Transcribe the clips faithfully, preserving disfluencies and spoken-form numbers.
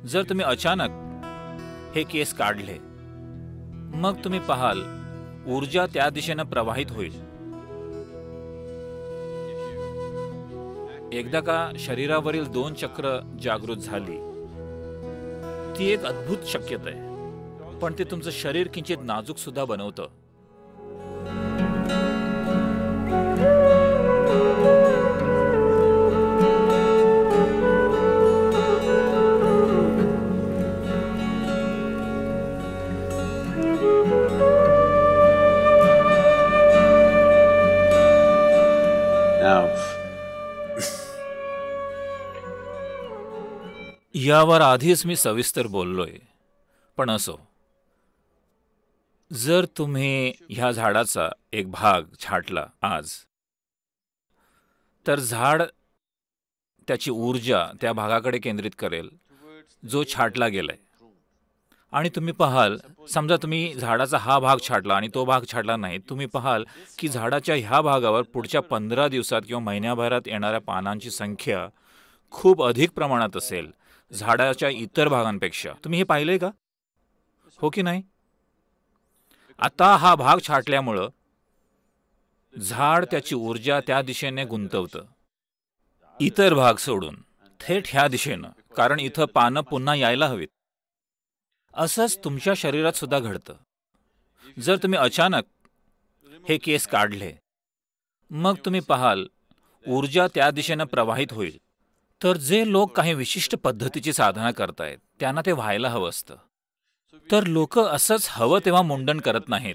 जर तुम्ही अचानक हे केस काढले, मग तुम्ही पाहाल ऊर्जा त्या दिशेने प्रवाहित होईल. एकदा का शरीरावरील दोन चक्र जागृत झाली, ती एक अद्भुत शक्यता आहे, पण ते तुमचं शरीर किंचित नाजूक सुद्धा बनवतं. यावर आधीच मी सविस्तर बोललोय, पण असो, जर तुम्ही ह्या झाडाचा एक भाग छाटला आज, तर झाड त्याची ऊर्जा त्या भागाकडे केंद्रित करेल जो छाटला गेलाय. आणि तुम्ही पाहाल, समजा तुम्ही झाडाचा हा भाग छाटला आणि तो भाग छाटला नाही, तुम्ही पाहाल की झाडाच्या ह्या भागावर पुढच्या पंधरा दिवसात किंवा महिन्याभरात येणाऱ्या पानांची संख्या खूप अधिक प्रमाणात असेल झाडाच्या इतर भागांपेक्षा. तुम्ही हे पाहिलंय का, हो की नाही? आता हा भाग छाटल्यामुळं झाड त्याची ऊर्जा त्या दिशेने गुंतवतं, इतर भाग सोडून थेट ह्या दिशेनं, कारण इथं पानं पुन्हा यायला हवीत. असंच तुमच्या शरीरात सुद्धा घडतं. जर तुम्ही अचानक हे केस काढले, मग तुम्ही पाहाल ऊर्जा त्या दिशेनं प्रवाहित होईल. तर जे लोक काही विशिष्ट पद्धतीची साधना करतायत, त्यांना ते व्हायला हवं असतं. तर लोक असंच हवं तेव्हा मुंडन करत नाहीत.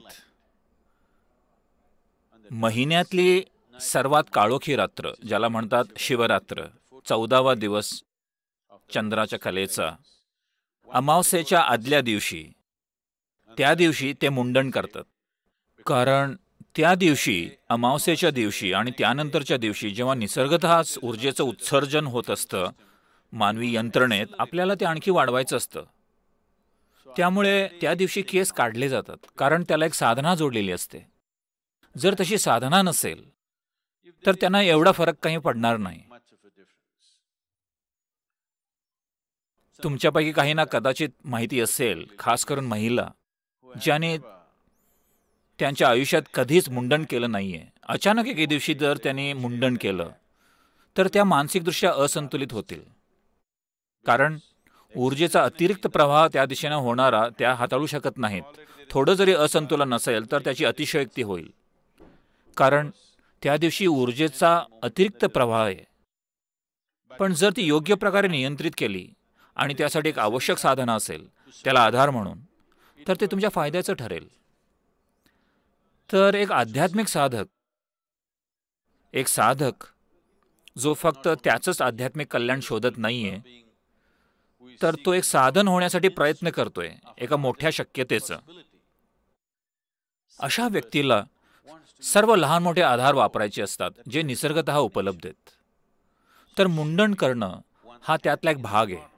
महिन्यातली सर्वात काळोखी रात्र, ज्याला म्हणतात शिवरात्र, चौदावा दिवस चंद्राच्या कलेचा, अमावस्येच्या आदल्या दिवशी, त्या दिवशी ते मुंडन करतात. कारण त्या दिवशी, अमावस्येच्या दिवशी आणि त्यानंतरच्या दिवशी, जेव्हा निसर्गतःच ऊर्जेचं उत्सर्जन होत असतं मानवी यंत्रणेत, आपल्याला ते आणखी वाढवायचं असतं. त्यामुळे त्या दिवशी केस काढले जातात, कारण त्याला एक साधना जोडलेली असते. जर तशी साधना नसेल तर त्यांना एवढा फरक काही पडणार नाही. तुमच्यापैकी काहींना कदाचित माहिती असेल, खास करून महिला, ज्याने त्यांच्या आयुष्यात कधीच मुंडन केलं नाहीये, अचानक एके दिवशी जर त्यांनी मुंडन केलं तर त्या मानसिकदृष्ट्या असंतुलित होतील. कारण ऊर्जेचा अतिरिक्त प्रवाह त्या दिशेनं होणारा त्या हाताळू शकत नाहीत. थोडं जरी असंतुलन नसेल तर त्याची अतिशयोक्ती होईल, कारण त्या दिवशी ऊर्जेचा अतिरिक्त प्रवाह आहे. पण जर ती योग्य प्रकारे नियंत्रित केली आणि त्यासाठी एक आवश्यक साधना असेल, त्याला आधार म्हणून, तर ते तुमच्या फायद्याचं ठरेल. तर एक आध्यात्मिक साधक, एक साधक जो फक्त त्याचंच आध्यात्मिक कल्याण शोधत नाहीये, तर तो एक साधन होण्यासाठी प्रयत्न करतोय एका मोठ्या शक्यतेचं. अशा व्यक्तीला सर्व लहान मोठे आधार वापरायचे असतात, जे निसर्गतः उपलब्ध आहेत. तर मुंडन करणं हा त्यातला एक भाग आहे.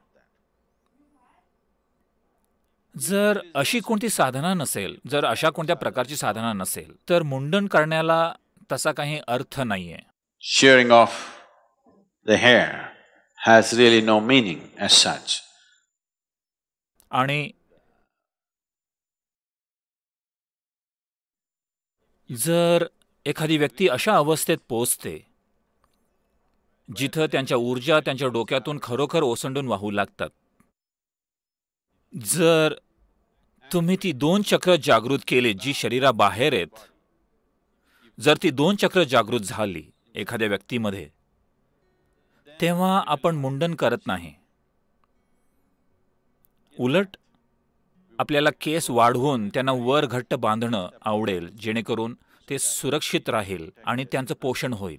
जर अशी कोणती साधना नसेल, जर अशा कोणत्या प्रकारची साधना नसेल, तर मुंडन करण्याला तसा काही अर्थ नाहीये. Shearing off the hair has really no meaning as such. आणि जर एखादी व्यक्ती अशा अवस्थेत पोहोचते जिथं त्यांच्या ऊर्जा त्यांच्या डोक्यातून खरोखर ओसंडून वाहू लागतात, जर तुम्ही ती दोन चक्र जागृत केली जी शरीराबाहेर आहेत, जर ती दोन चक्र जागृत झाली एखाद्या व्यक्तीमध्ये, तेव्हा आपण मुंडन करत नाही. उलट आपल्याला केस वाढवून त्यांना वर घट्ट बांधणं आवडेल, जेणेकरून ते सुरक्षित राहील आणि त्यांचं पोषण होईल.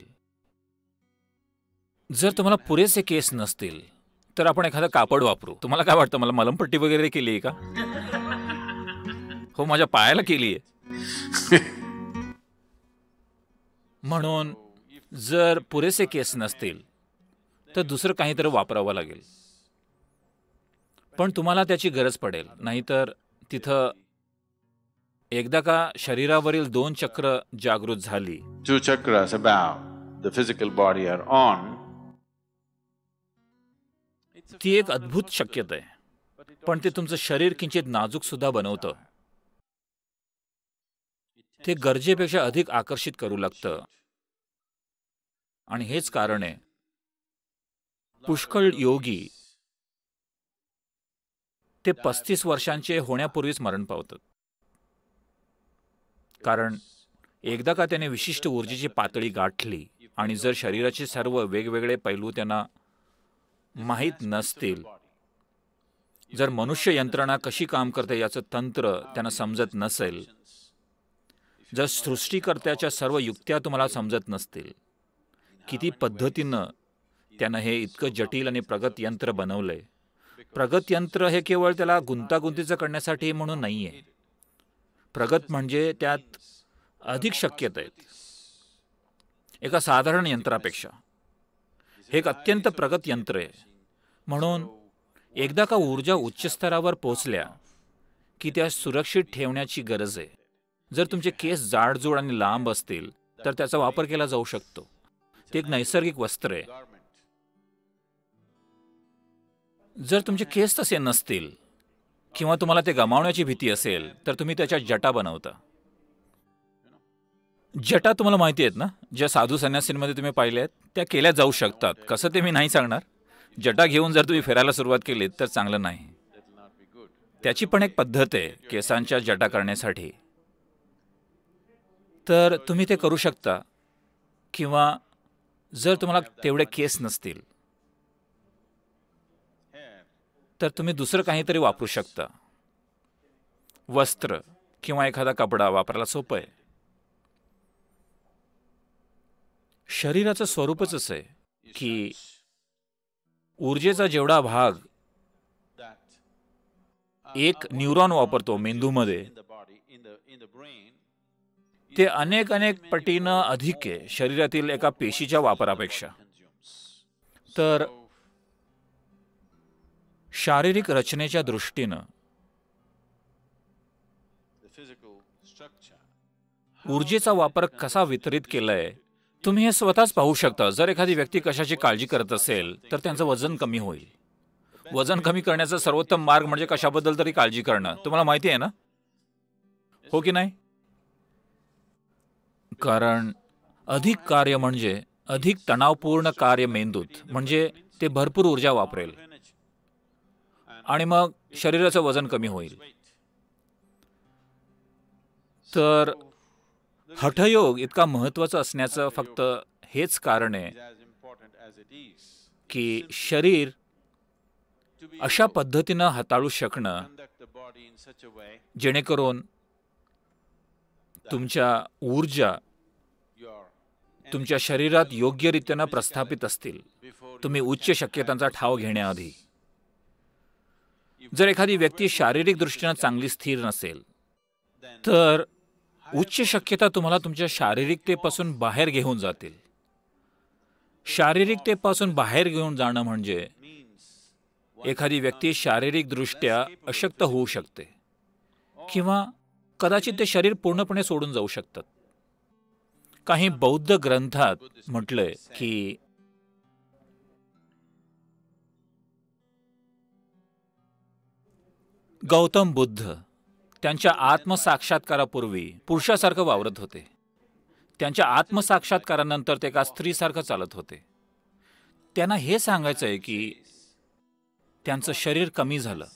जर तुम्हाला पुरेसे केस नसतील तर आपण एखादं कापड वापरू. तुम्हाला काय वाटतं, मला मलमपट्टी वगैरे केली आहे का? हो, माझ्या पायाला केली आहे. म्हणून जर पुरेसे केस नसतील तर दुसरं काहीतरी वापरावं लागेल. पण तुम्हाला त्याची गरज पडेल, नाहीतर तिथं एकदा का शरीरावरील दोन चक्र जागृत झाली, Two chakras above the physical body are on. ती एक अद्भुत शक्यता आहे. पण ते तुमचं शरीर किंचित नाजूक सुद्धा बनवतं. ते गरजेपेक्षा अधिक आकर्षित करू लागतं. आणि हेच कारण आहे पुष्कळ योगी ते पस्तीस वर्षांचे होण्यापूर्वीच मरण पावतात. कारण एकदा का त्याने विशिष्ट ऊर्जेची पातळी गाठली आणि जर शरीराचे सर्व वेगवेगळे पैलू त्यांना माहीत नसतील, जर मनुष्य यंत्रणा कशी काम करते याचं तंत्र त्यांना समजत नसेल, जर सृष्टीकर्त्याच्या सर्व युक्त्या तुम्हाला समजत नसतील, किती पद्धतीनं त्यानं हे इतकं जटिल आणि प्रगत यंत्र बनवलंय. प्रगत यंत्र हे केवळ त्याला गुंतागुंतीचं करण्यासाठी म्हणून नाही आहे. प्रगत म्हणजे त्यात अधिक शक्यता आहेत एका साधारण यंत्रापेक्षा. हे एक अत्यंत प्रगत यंत्र आहे. म्हणून एकदा का ऊर्जा उच्च स्तरावर पोहोचल्या की त्या सुरक्षित ठेवण्याची गरज आहे. जर तुमचे केस जाडजूड आणि लांब असतील तर त्याचा वापर केला जाऊ शकतो. ते एक नैसर्गिक वस्त्र आहे. जर तुमचे केस तसे नसतील किंवा तुम्हाला ते गमावण्याची भीती असेल तर तुम्ही त्याच्या जटा बनवता. जटा तुम्हाला माहिती आहेत ना, ज्या साधू संन्यासींमध्ये तुम्ही पाहिले आहेत त्या केल्या जाऊ शकतात. कसं ते मी नाही सांगणार. जटा घेऊन जर तुम्ही फिरायला सुरुवात केलीत तर चांगलं नाही. त्याची पण एक पद्धत आहे केसांच्या जटा करण्यासाठी. तर तुम्ही ते करू शकता. किंवा जर तुम्हाला तेवढे केस नसतील तर तुम्ही दुसरं काहीतरी वापरू शकता. वस्त्र किंवा एखादा कपडा वापरायला सोपं आहे. शरीराचं स्वरूपच असं आहे की ऊर्जेचा जेवढा भाग एक न्यूरॉन वापरतो मेंदूमध्ये, ते अनेक अनेक पटीनं अधिक आहे शरीरातील एका पेशीच्या वापरापेक्षा. तर शारीरिक रचनेच्या दृष्टीनं ऊर्जेचा वापर कसा वितरित केलाय तुम्ही हे स्वतःच पाहू शकता. जर एखादी व्यक्ती कशाची काळजी करत असेल तर त्यांचं वजन कमी होईल. वजन कमी करण्याचा सर्वोत्तम मार्ग म्हणजे कशाबद्दल तरी काळजी करणं. तुम्हाला माहिती आहे ना, हो की नाही? कारण अधिक कार्य म्हणजे अधिक तणावपूर्ण कार्य मेंदूत म्हणजे ते भरपूर ऊर्जा वापरेल आणि मग शरीराचं वजन कमी होईल. तर हठयोग इतका महत्त्वाचा असण्याचं फक्त हेच कारण आहे की शरीर अशा पद्धतीनं हाताळू शकणं जेणेकरून तुमच्या ऊर्जा तुमच्या शरीरात योग्यरित्यानं प्रस्थापित असतील तुम्ही उच्च शक्यतांचा ठाव घेण्याआधी. जर एखादी व्यक्ती शारीरिक दृष्टीनं चांगली स्थिर नसेल तर उच्च शक्यता तुम्हाला तुमच्या शारीरिकतेपासून बाहेर घेऊन जातील. शारीरिकतेपासून बाहेर घेऊन जाणं म्हणजे एखादी व्यक्ती शारीरिकदृष्ट्या अशक्त होऊ शकते किंवा कदाचित ते शरीर पूर्णपणे सोडून जाऊ शकतात. काही बौद्ध ग्रंथात म्हटलंय की गौतम बुद्ध त्यांच्या आत्मसाक्षात्कारापूर्वी पुरुषासारखं वावरत होते. त्यांच्या आत्मसाक्षात्कारानंतर ते एका स्त्रीसारखं चालत होते. त्यांना हे सांगायचं आहे की त्यांचं शरीर कमी झालं.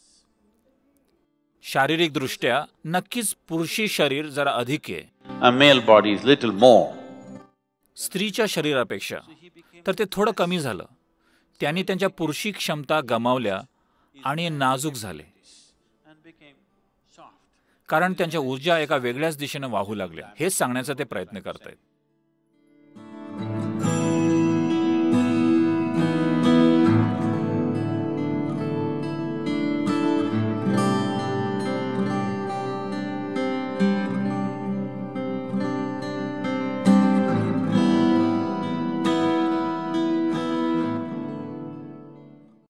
शारीरिक दृष्ट्या नक्कीच पुरुषी शरीर जरा अधिक आहे, A male body is little more. स्त्रीच्या शरीरापेक्षा. तर ते थोडं कमी झालं. त्यांनी त्यांच्या पुरुषी क्षमता गमावल्या आणि नाजूक झाले कारण त्यांच्या ऊर्जा एका वेगळ्याच दिशेनं वाहू लागल्या. हेच सांगण्याचा ते प्रयत्न करतायत.